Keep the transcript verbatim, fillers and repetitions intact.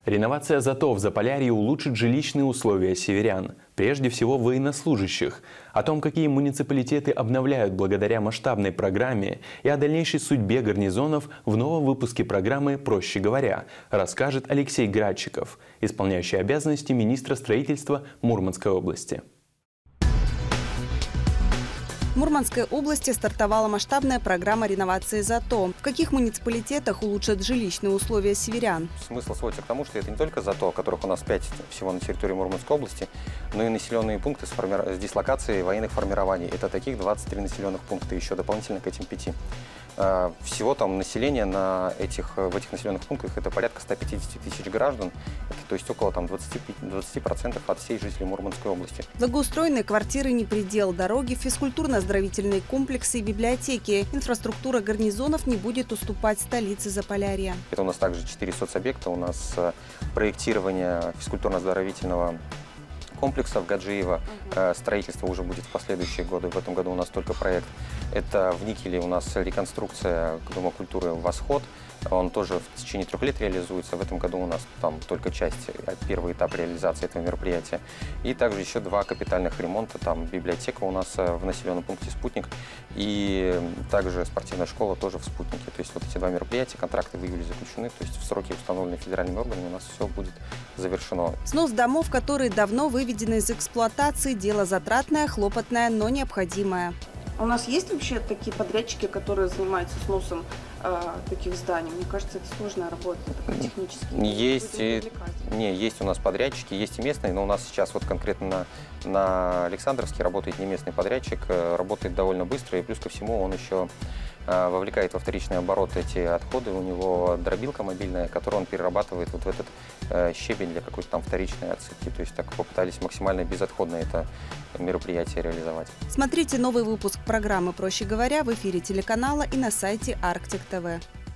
Реновация ЗАТО в Заполярье улучшит жилищные условия северян, прежде всего военнослужащих. О том, какие муниципалитеты обновляют благодаря масштабной программе, и о дальнейшей судьбе гарнизонов в новом выпуске программы «Проще говоря», расскажет Алексей Градчиков, исполняющий обязанности министра строительства Мурманской области. В Мурманской области стартовала масштабная программа реновации ЗАТО. В каких муниципалитетах улучшат жилищные условия северян? Смысл сводится к тому, что это не только ЗАТО, которых у нас пять всего на территории Мурманской области, но и населенные пункты с, форми... с дислокацией военных формирований. Это таких двадцать три населенных пункта, еще дополнительно к этим пяти. Всего там население на этих, в этих населенных пунктах это порядка ста пятидесяти тысяч граждан, это, то есть около там, двадцати процентов от всей жителей Мурманской области. Благоустроенные квартиры не предел, дороги, физкультурно-оздоровительные комплексы и библиотеки. Инфраструктура гарнизонов не будет уступать столице Заполярья. Это у нас также четыре соцобъекта, у нас проектирование физкультурно-оздоровительного комплекса в Гаджиево. Uh-huh. Строительство уже будет в последующие годы. В этом году у нас только проект. Это в Никеле у нас реконструкция Дома культуры «Восход». Он тоже в течение трех лет реализуется. В этом году у нас там только часть, первый этап реализации этого мероприятия. И также еще два капитальных ремонта. Там библиотека у нас в населенном пункте «Спутник». И также спортивная школа тоже в «Спутнике». То есть вот эти два мероприятия, контракты в июле заключены. То есть в сроки, установленные федеральными органами, у нас все будет завершено. Снос домов, которые давно выведены из эксплуатации, дело затратное, хлопотное, но необходимое. У нас есть вообще такие подрядчики, которые занимаются сносом э, таких зданий? Мне кажется, это сложная работа, такая технически. Есть, не, есть у нас подрядчики, есть и местные, но у нас сейчас вот конкретно на, на Александровске работает не местный подрядчик, работает довольно быстро, и плюс ко всему он еще э, вовлекает во вторичный оборот эти отходы. У него дробилка мобильная, которую он перерабатывает вот в этот э, щебень для какой-то там вторичной отсыпки. То есть так попытались максимально безотходно это мероприятие реализовать. Смотрите новый выпуск программы «Проще говоря» в эфире телеканала и на сайте Арктик ТВ.